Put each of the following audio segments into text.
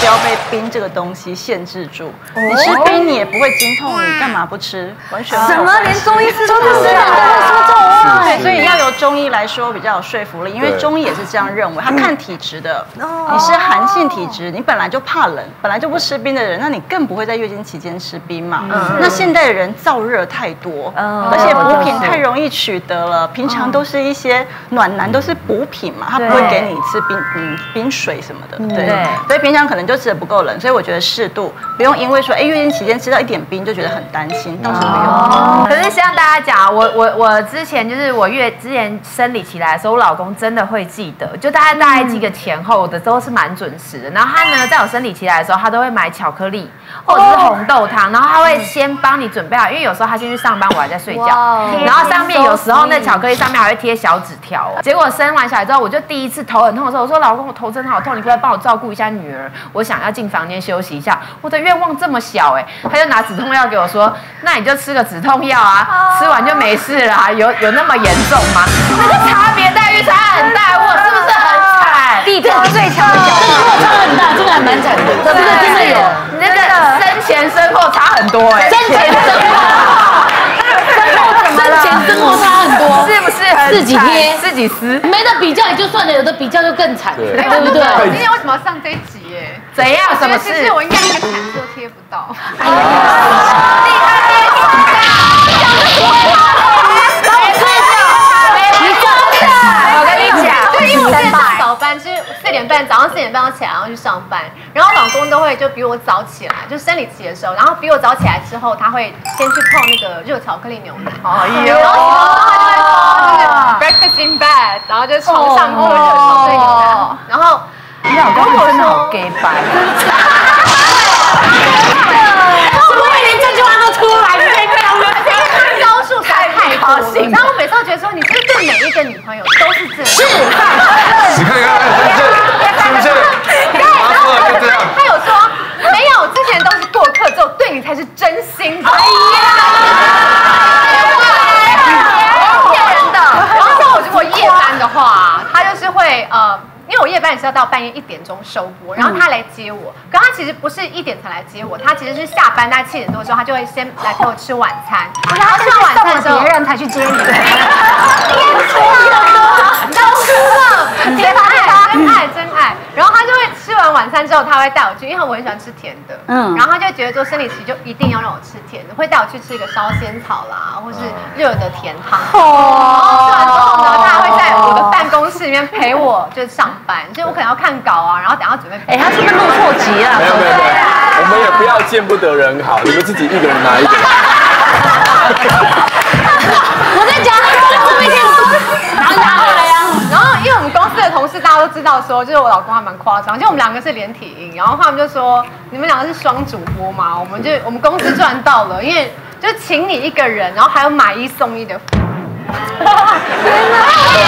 要被冰这个东西限制住。你吃冰你也不会经痛，你干嘛不吃？完全没有关系。 连中医师都是这样说这种话？ 对，所以要由中医来说比较有说服力，因为中医也是这样认为，他看体质的。你是寒性体质，你本来就怕冷，本来就不吃冰的人，那你更不会在月经期间吃冰嘛。那现代的人燥热太多，而且补品太容易取得了，平常都是一些暖男都是补品嘛，他不会给你吃冰水什么的，对，所以平常可能就吃的不够冷，所以我觉得适度，不用因为说月经期间吃到一点冰就觉得很担心，倒是不用。 可是像大家讲，我之前就是之前生理期来的时候，我老公真的会记得，就大概记个前后的都是蛮准时的。然后他呢，在我生理期来的时候，他都会买巧克力或者是红豆汤，然后他会先帮你准备好，因为有时候他先去上班，我还在睡觉，然后上面有时候那巧克力上面还会贴小纸条。结果生完小孩之后，我就第一次头很痛的时候，我说老公，我头真的好痛，你可不可以帮我照顾一下女儿？我想要进房间休息一下。我的愿望这么小他就拿止痛药给我说，那你就吃个止痛药啊，吃完就没事啦，有那么严重吗？那个差别待遇差很大，我是不是很惨？ 地球最强的角色， 差很大，真的还蛮惨的，这个真的有， 那个生前身后差很多生前身后，生前身后差很多， 是不是很自己贴自己撕？ 没得比较也就算了，有的比较就更惨，对不对？ 我今天为什么要上这一集？ 怎样？什么事？ 其实我应该连毯子都贴不到。 哎呀！我跟你讲， 对，因为我现在上早班，就是早上4点半要起来，然后去上班。然后老公都会就比我早起来，就生理期的时候，然后比我早起来之后，他会先去泡那个热巧克力牛奶。然后他就会说，就是 breakfast in bed， 然后就床上喝热巧克力牛奶。然后你老公真的好 gay 白。 怎么会连这句话都出来？ 招数太高兴。然后我每次都觉得说，你是不是对每一个女朋友都是这样？是。 你看，是不是？ 然后他有说没有，之前都是过客，只有对你才是真心的。哎呀，骗人的。然后像我如果夜班的话，他就是会因为我夜班也是要到半夜1点钟收播，然后他来接我，可他其实不是1点才来接我，他其实是下班大概7点多的时候，他就会先来陪我吃晚餐，然后吃完晚餐的时候，别人才去接你。真爱。然后他就会吃完晚餐之后，他会带我去，因为我很喜欢吃甜的，然后他就觉得说生理期就一定要让我吃甜的，会带我去吃一个烧仙草啦，或是热的甜汤。然后吃完之后呢，他还会在我的办公室里面陪我就是上班，所以我可能要看稿啊，然后等下准备。 他是不是录错集了？ 没有，我们也不要见不得人好，你们自己一个人拿一个。 我在讲后面拿回来呀。 然后因为我们公司的同事大家都知道说，就是我老公还蛮夸张，就我们2个是连体婴，然后他们就说你们2个是双主播嘛，我们公司赚到了，因为就请你一个人，然后还有买1送1的。天哪！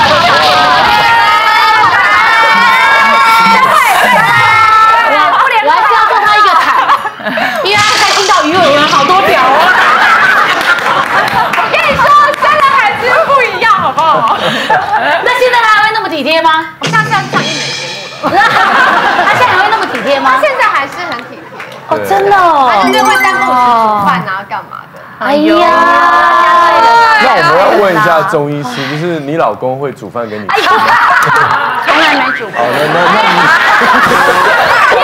我还是要送他一个毯，因为他开心到鱼尾纹好多条哦。 我跟你说，生了孩子不一样，好不好？ 那现在他还会那么体贴吗？ 我现在上医美节目了。 他现在还会那么体贴吗？ 他现在还是很体贴。 哦，真的哦。 他就是会在跟我煮饭啊，干嘛的？ 哎呀， 那我们要问一下中医师，就是你老公会煮饭给你吃吗？ 从来没煮过。 好，那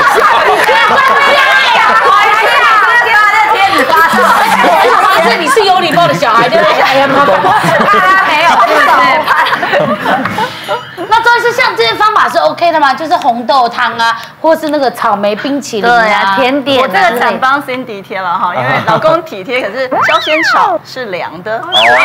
发现你是有礼貌的小孩，对不对？哎呀，没有，那周医师像这些方法是 OK 的吗？就是红豆汤啊，或是那个草莓冰淇淋啊，甜点。 我这个想帮 Cindy 贴了哈，因为老公体贴，可是烧仙草是凉的。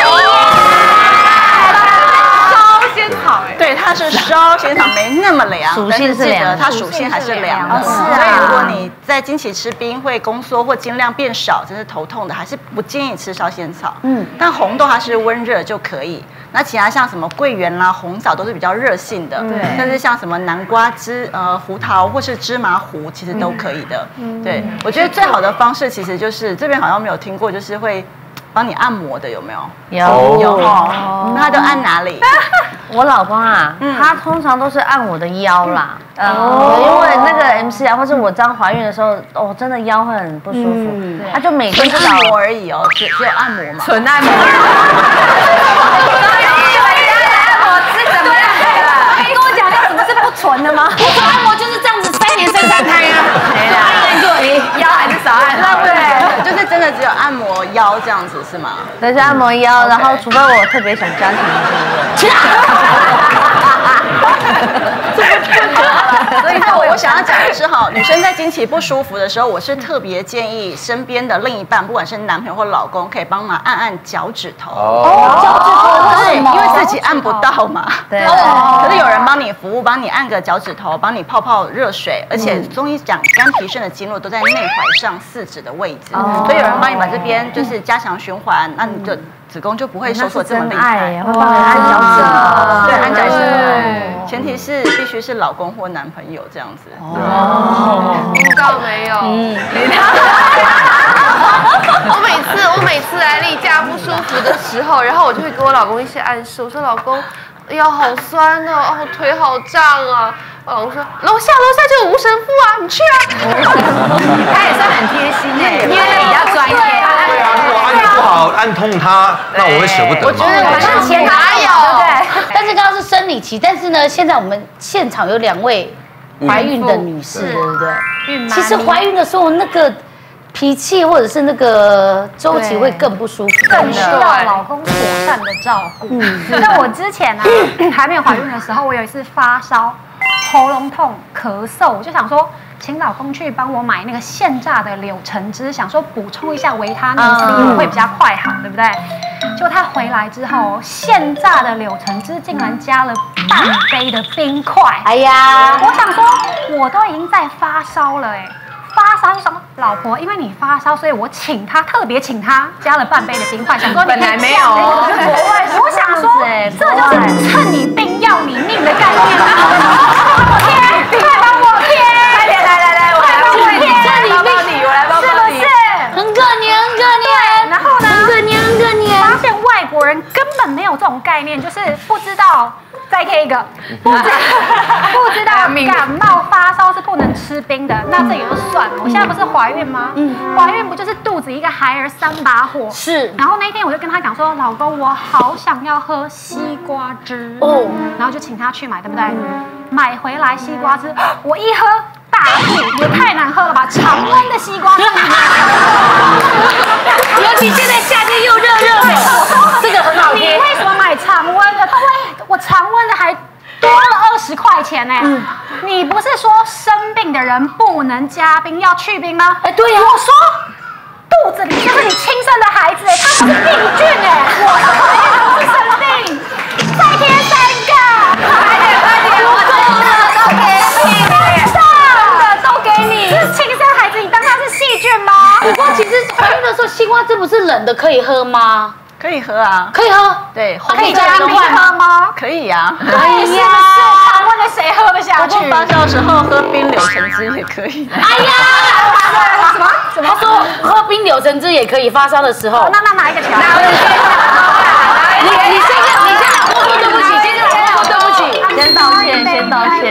仙草对，它是烧仙草，没那么凉， 属性是凉的， 它属性还是凉的。 是所以如果你在经期吃冰会宫缩或经量变少，真是头痛的，还是不建议吃烧仙草。但红豆它是温热就可以。那其他像什么桂圆啦、红枣都是比较热性的，对。但是像什么南瓜胡桃或是芝麻糊，其实都可以的。对，我觉得最好的方式其实就是这边好像没有听过，就是会帮你按摩的有没有？ 有哈，那他都按哪里？ 我老公啊，他通常都是按我的腰啦。因为那个 MC 啊，或是我刚怀孕的时候，真的腰会很不舒服。他就每天按摩而已哦，只有按摩嘛。 纯按摩。 纯的吗？ 不纯按摩就是这样子，3年生3胎啊， 腰还是少按， 对，就是真的只有按摩腰这样子是吗？ 对，是按摩腰，然后除非我特别想加强部位。 所以我想要讲的是哈，女生在经期不舒服的时候，我是特别建议身边的另一半，不管是男朋友或老公，可以帮忙按脚趾头。 脚趾头对，因为自己按不到嘛。 对。 可是有人帮你服务，帮你按个脚趾头，帮你泡泡热水，而且中医讲肝脾肾的经络都在内踝上4指的位置，所以有人帮你把这边就是加强循环，那你就子宫就不会收缩这么厉害。 会帮你按脚趾头， 对，按脚趾头，前提是必须是老公或男朋友这样子。 听到没有？我每次来例假不舒服的时候，然后我就会给我老公一些暗示，我说老公腰好酸哦，腿好胀啊。我老公说楼下就有吴神父啊，你去啊。 他也算很贴心哎，因为比较专业。 我按的不好，按痛他，那我会舍不得嘛。 我觉得反正钱哪有，对不对？但是刚刚是生理期，但是呢，现在我们现场有2位怀孕的女士，对不对？其实怀孕的时候那个脾气或者是那个周期会更不舒服， 更需要老公妥善的照顾。像我之前啊，还没有怀孕的时候，我有一次发烧、喉咙痛、咳嗽，我就想说，请老公去帮我买那个现榨的柳橙汁，想说补充一下维他命 C 会比较快好，对不对？结果他回来之后，现榨的柳橙汁竟然加了半杯的冰块。 哎呀， 我想说，我都已经在发烧了哎。发烧就说老婆，因为你发烧，所以我特别请他加了半杯的冰块，想说你本来没有， 我想说这就是趁你病要你命的概念啊！天，快帮我贴！快点来，我来帮你贴， 抱抱你，我来抱抱你， 很可怜。 然后呢， 很可怜。 发现外国人根本没有这种概念，就是不知道。再贴一个，不知道感冒发烧是不能吃冰的，那这也就算了。我现在不是怀孕吗？怀孕不就是肚子一个孩儿3把火？ 是。 然后那天我就跟他讲说，老公，我好想要喝西瓜汁然后就请他去买，对不对？买回来西瓜汁，我一喝大吐，也太难喝了吧！常温的西瓜汁， 尤其现在夏天又热的，这个很好贴。 你为什么买常温的？我常温的还多了20块钱呢。你不是说生病的人不能加冰，要去冰吗？ 哎，对呀。 我说肚子里就是你亲生的孩子，他不是病菌哎，我是生病。再贴3个，快点，都给你，真的都给你。是亲生孩子，你当他是细菌吗？ 不过其实怀孕的时候，西瓜汁不是冷的，可以喝吗？ 可以喝啊， 可以喝。 对， 可以加冰喝吗？ 可以呀。 哎呀，常温的谁喝得下去？ 不过发烧的时候喝冰柳橙汁也可以。 哎呀，什么？他说喝冰柳橙汁也可以，发烧的时候。 那哪一个条？ 你先老公说对不起，先跟老公说对不起， 先道歉。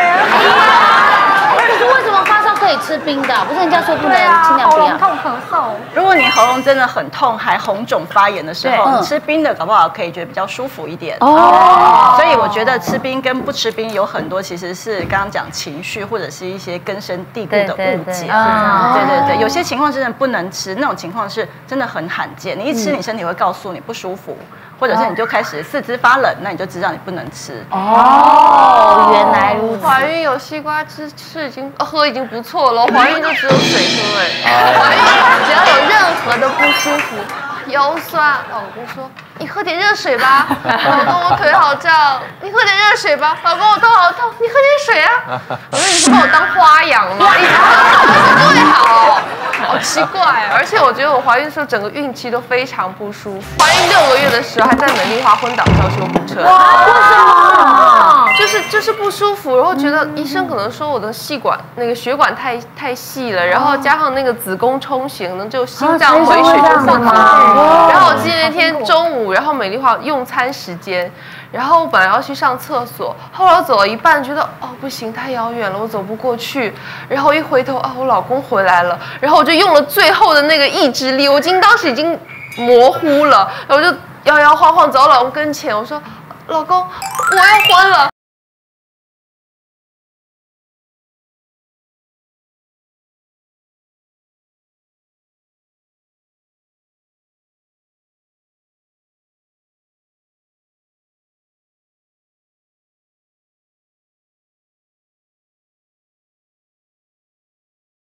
可是为什么发烧可以吃冰的？不是人家说不能，尽量不要。 喉咙痛咳嗽。 如果你喉咙真的很痛，还红肿发炎的时候，你吃冰的搞不好可以觉得比较舒服一点。所以我觉得吃冰跟不吃冰有很多其实是刚刚讲情绪或者是一些根深蒂固的误解。对，有些情况真的不能吃，那种情况是真的很罕见。你一吃，你身体会告诉你不舒服。或者是你就开始四肢发冷，那你就知道你不能吃。 原来如此。 怀孕有西瓜汁吃喝已经不错了，怀孕就只有水喝怀孕只要有任何的不舒服，腰酸，老公说你喝点热水吧。老公我腿好胀，你喝点热水吧。老公我头好痛，你喝点水啊。我说你是把我当花养吗？一直喝是最好。我奇怪，而且我觉得我怀孕的时候整个孕期都非常不舒服。怀孕6个月的时候还在美丽华昏倒跳救护车。哇，为什么？就是不舒服，然后觉得医生可能说我的血管太细了，然后加上那个子宫充血，可能就心脏回血就不足。然后我记得那天中午，然后美丽华用餐时间。然后我本来要去上厕所，后来我走了一半，觉得不行，太遥远了，我走不过去。然后一回头我老公回来了，然后我就用了最后的那个意志力，我当时已经模糊了，然后我就摇摇晃晃走到老公跟前，我说：“老公，我要昏了。”